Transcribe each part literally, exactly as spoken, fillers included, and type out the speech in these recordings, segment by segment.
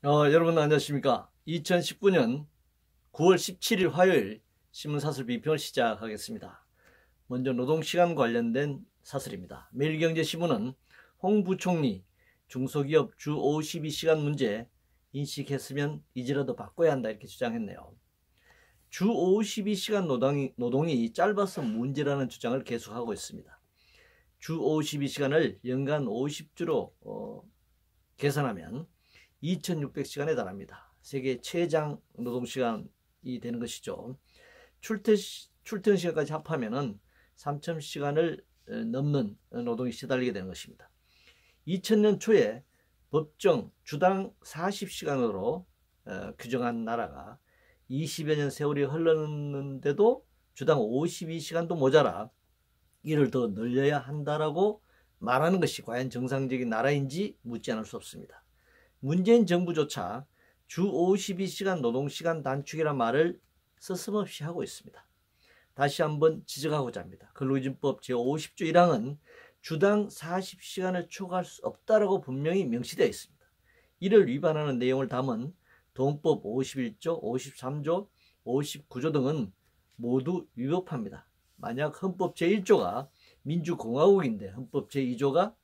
어, 여러분 안녕하십니까? 이천십구 년 구월 십칠일 화요일 신문사설 비평을 시작하겠습니다. 먼저 노동시간 관련된 사설입니다. 매일경제신문은 홍 부총리 중소기업 주 오십이 시간 문제 인식했으면 이제라도 바꿔야 한다 이렇게 주장했네요. 주 오십이 시간 노동이, 노동이 짧아서 문제라는 주장을 계속하고 있습니다. 주 오십이 시간을 연간 오십 주로 어, 계산하면 이천육백 시간에 달합니다. 세계 최장 노동시간이 되는 것이죠. 출퇴, 출퇴근 시간까지 합하면 삼천 시간을 넘는 노동이 시달리게 되는 것입니다. 이천 년 초에 법정 주당 사십 시간으로 어, 규정한 나라가 이십여 년 세월이 흘렀는데도 주당 오십이 시간도 모자라 이를 더 늘려야 한다라고 말하는 것이 과연 정상적인 나라인지 묻지 않을 수 없습니다. 문재인 정부조차 주 오십이 시간 노동시간 단축이라는 말을 서슴없이 하고 있습니다. 다시 한번 지적하고자 합니다. 근로기준법 제오십 조 일 항은 주당 사십 시간을 초과할 수 없다라고 분명히 명시되어 있습니다. 이를 위반하는 내용을 담은 동법 오십일 조, 오십삼 조, 오십구 조 등은 모두 위법합니다. 만약 헌법 제일 조가 민주공화국인데 헌법 제이 조가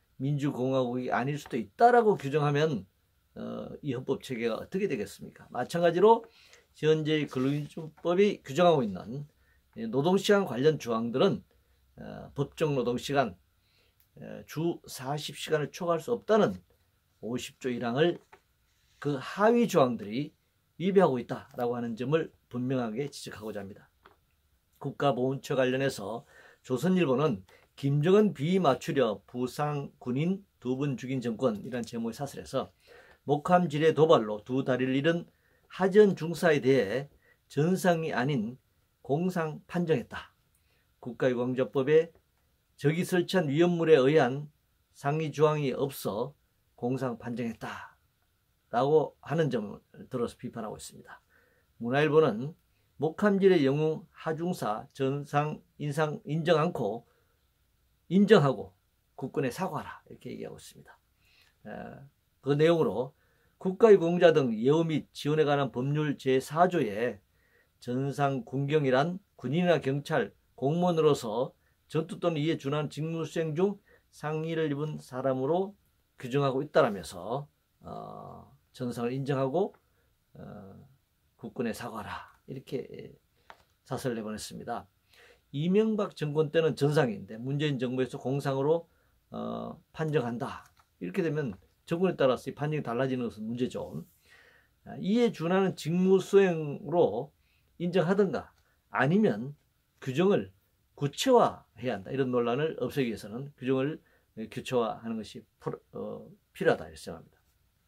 민주공화국이 아닐 수도 있다라고 규정하면 어, 이 헌법 체계가 어떻게 되겠습니까? 마찬가지로 현재의 근로기준법이 규정하고 있는 노동시간 관련 조항들은 어, 법정 노동시간 어, 주 사십 시간을 초과할 수 없다는 오십 조 일 항을 그 하위 조항들이 위배하고 있다라고 하는 점을 분명하게 지적하고자 합니다. 국가보훈처 관련해서 조선일보는 김정은 비위 맞추려 부상 군인 두 분 죽인 정권이라는 제목의 사설에서 목함질의 도발로 두 다리를 잃은 하전 중사에 대해 전상이 아닌 공상 판정했다. 국가유공자법에 적이 설치한 위험물에 의한 상위 조항이 없어 공상 판정했다. 라고 하는 점을 들어서 비판하고 있습니다. 문화일보는 목함질의 영웅 하중사 전상 인상 인정 않고 인정하고 국군에 사과하라 이렇게 얘기하고 있습니다. 그 내용으로 국가유공자 등 예우 및 지원에 관한 법률 제사 조에 전상 군경이란 군인이나 경찰, 공무원으로서 전투 또는 이에 준하는 직무 수행 중 상의를 입은 사람으로 규정하고 있다라면서 어, 전상을 인정하고 어, 국군에 사과하라 이렇게 사설을 내보냈습니다. 이명박 정권 때는 전상인데 문재인 정부에서 공상으로 어, 판정한다. 이렇게 되면 정권에 따라서 이 판정이 달라지는 것은 문제죠. 이에 준하는 직무 수행으로 인정하든가 아니면 규정을 구체화해야 한다. 이런 논란을 없애기 위해서는 규정을 구체화하는 것이 어, 필요하다 이렇게 생각합니다.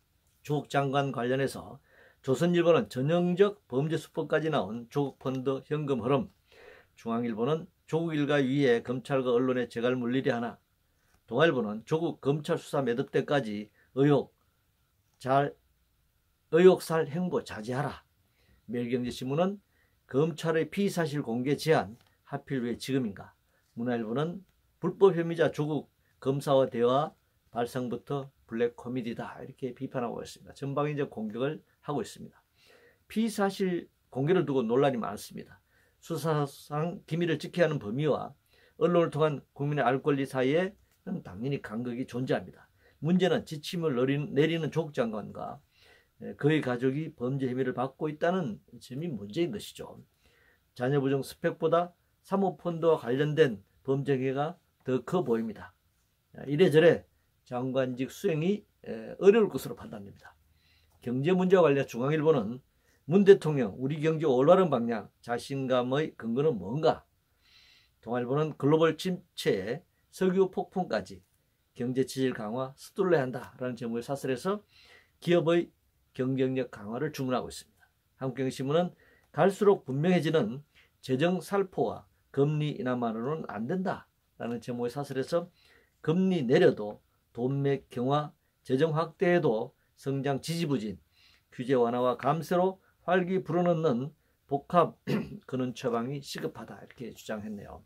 조국 장관 관련해서 조선일보는 전형적 범죄 수법까지 나온 조국 펀드 현금 흐름, 중앙일보는 조국 일가 위에 검찰과 언론의 재갈 물리리 하나, 동아일보는 조국 검찰 수사 매듭 때까지 의혹 잘 의혹살 행보 자제하라. 매일경제신문은 검찰의 피의사실 공개 제한 하필 왜 지금인가. 문화일보는 불법 혐의자 조국 검사와 대화 발상부터 블랙 코미디다 이렇게 비판하고 있습니다. 전방위적 공격을 하고 있습니다. 피의사실 공개를 두고 논란이 많습니다. 수사상 기밀을 지켜야 하는 범위와 언론을 통한 국민의 알 권리 사이에는 당연히 간극이 존재합니다. 문제는 지침을 내리는 조국 장관과 그의 가족이 범죄 혐의를 받고 있다는 점이 문제인 것이죠. 자녀부정 스펙보다 사모펀드와 관련된 범죄 행위가 더 커 보입니다. 이래저래 장관직 수행이 어려울 것으로 판단됩니다. 경제 문제와 관련 중앙일보는 문 대통령 우리 경제 올바른 방향 자신감의 근거는 뭔가. 동아일보는 글로벌 침체에 석유 폭풍까지 경제 체질 강화 서둘러야 한다라는 제목의 사설에서 기업의 경쟁력 강화를 주문하고 있습니다. 한국경제신문은 갈수록 분명해지는 재정 살포와 금리 인하만으로는 안 된다라는 제목의 사설에서 금리 내려도 돈맥 경화, 재정 확대에도 성장 지지부진, 규제 완화와 감세로 활기 불어넣는 복합 근원 처방이 시급하다 이렇게 주장했네요.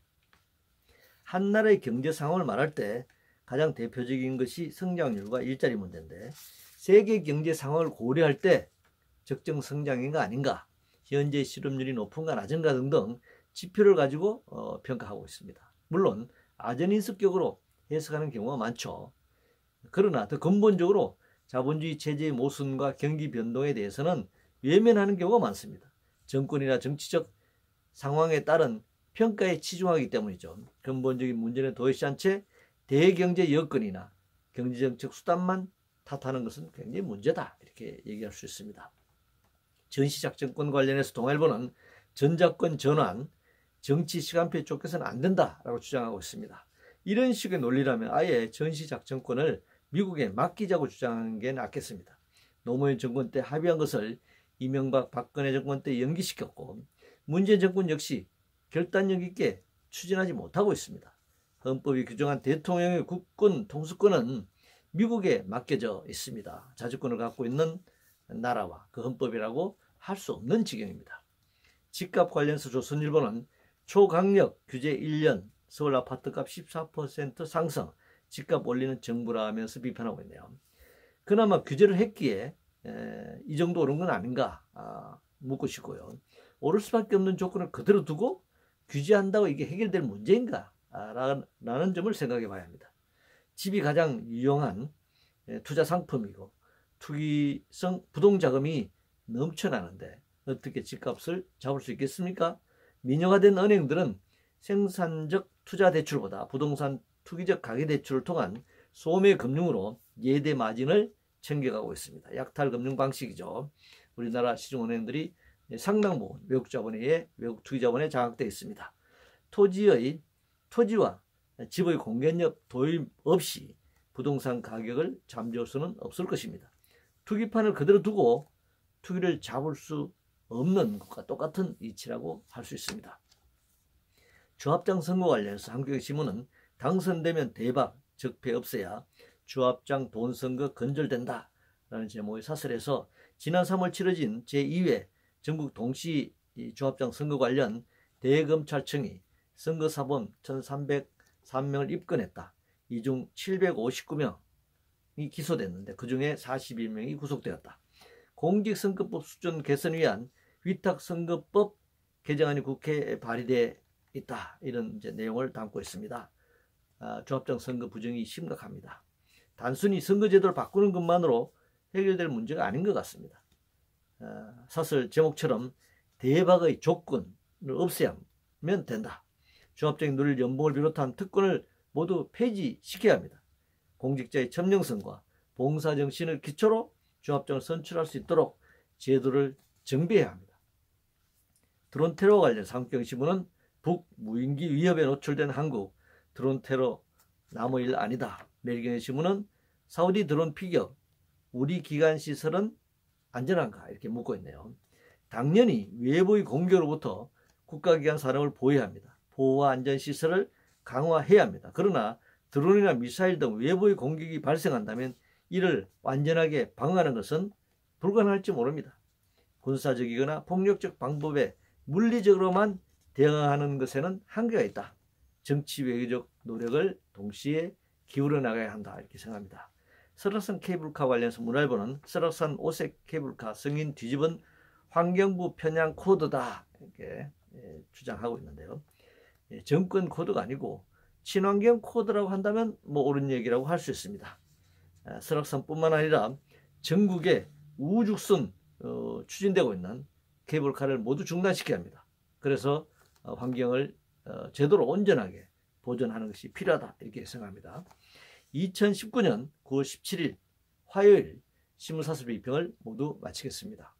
한 나라의 경제 상황을 말할 때 가장 대표적인 것이 성장률과 일자리 문제인데 세계 경제 상황을 고려할 때 적정 성장인가 아닌가, 현재 실업률이 높은가 낮은가 등등 지표를 가지고 어, 평가하고 있습니다. 물론 아전인수격으로 해석하는 경우가 많죠. 그러나 더 근본적으로 자본주의 체제의 모순과 경기 변동에 대해서는 외면하는 경우가 많습니다. 정권이나 정치적 상황에 따른 평가에 치중하기 때문이죠. 근본적인 문제는 도외시 않채 대경제 여건이나 경제정책 수단만 탓하는 것은 굉장히 문제다, 이렇게 얘기할 수 있습니다. 전시작전권 관련해서 동아일보는 전작권 전환, 정치 시간표에 쫓겨서는 안 된다라고 주장하고 있습니다. 이런 식의 논리라면 아예 전시작전권을 미국에 맡기자고 주장하는 게 낫겠습니다. 노무현 정권 때 합의한 것을 이명박 박근혜 정권 때 연기시켰고, 문재인 정권 역시 결단력 있게 추진하지 못하고 있습니다. 헌법이 규정한 대통령의 국군 통수권은 미국에 맡겨져 있습니다. 자주권을 갖고 있는 나라와 그 헌법이라고 할 수 없는 지경입니다. 집값 관련해서 조선일보는 초강력 규제 일 년, 서울 아파트값 십사 퍼센트 상승, 집값 올리는 정부라 하면서 비판하고 있네요. 그나마 규제를 했기에 에, 이 정도 오른 건 아닌가 아, 묻고 싶고요. 오를 수밖에 없는 조건을 그대로 두고 규제한다고 이게 해결될 문제인가 아, 라는 점을 생각해 봐야 합니다. 집이 가장 유용한 투자 상품이고 투기성 부동자금이 넘쳐나는데 어떻게 집값을 잡을 수 있겠습니까? 민영화된 은행들은 생산적 투자 대출보다 부동산 투기적 가계대출을 통한 소매 금융으로 예대 마진을 챙겨가고 있습니다. 약탈 금융 방식이죠. 우리나라 시중은행들이 상당 부분 외국 자본에 의해 외국 투기 자본에 장악되어 있습니다. 토지의 토지와 집의 공개력 도입 없이 부동산 가격을 잠재울 수는 없을 것입니다. 투기판을 그대로 두고 투기를 잡을 수 없는 것과 똑같은 이치라고 할 수 있습니다. 주합장 선거 관련해서 한국경제신문은 당선되면 대박, 적폐 없애야 주합장 돈 선거 건절된다 라는 제목의 사설에서 지난 삼월 치러진 제이 회 전국 동시 주합장 선거 관련 대검찰청이 선거사범 천삼백삼 명을 입건했다. 이 중 칠백오십구 명이 기소됐는데 그 중에 사십일 명이 구속되었다. 공직선거법 수준 개선을 위한 위탁선거법 개정안이 국회에 발의되어 있다. 이런 이제 내용을 담고 있습니다. 아, 조합장 선거 부정이 심각합니다. 단순히 선거제도를 바꾸는 것만으로 해결될 문제가 아닌 것 같습니다. 아, 사설 제목처럼 대박의 조건을 없애야면 된다. 조합장이 누릴 연봉을 비롯한 특권을 모두 폐지시켜야 합니다. 공직자의 천명성과 봉사정신을 기초로 조합장을 선출할 수 있도록 제도를 정비해야 합니다. 드론 테러 관련 한국경제신문은 북무인기 위협에 노출된 한국, 드론 테러 남의 일 아니다. 매일경제신문은 사우디 드론 피격, 우리 기관 시설은 안전한가 이렇게 묻고 있네요. 당연히 외부의 공격으로부터 국가기관 산업을 보호해야 합니다. 보호와 안전시설을 강화해야 합니다. 그러나 드론이나 미사일 등 외부의 공격이 발생한다면 이를 완전하게 방어하는 것은 불가능할지 모릅니다. 군사적이거나 폭력적 방법에 물리적으로만 대응하는 것에는 한계가 있다. 정치 외교적 노력을 동시에 기울여 나가야 한다 이렇게 생각합니다. 설악산 케이블카 관련해서 문화일보는 설악산 오색 케이블카 승인 뒤집은 환경부 편향 코드다 이렇게 주장하고 있는데요. 정권 코드가 아니고 친환경 코드라고 한다면 뭐 옳은 얘기라고 할 수 있습니다. 설악산뿐만 아니라 전국에 우주선 어, 추진되고 있는 케이블카를 모두 중단시켜야 합니다. 그래서 어, 환경을 어, 제대로 온전하게 보존하는 것이 필요하다 이렇게 생각합니다. 이천십구 년 구월 십칠일 화요일 신문사설 비평을 모두 마치겠습니다.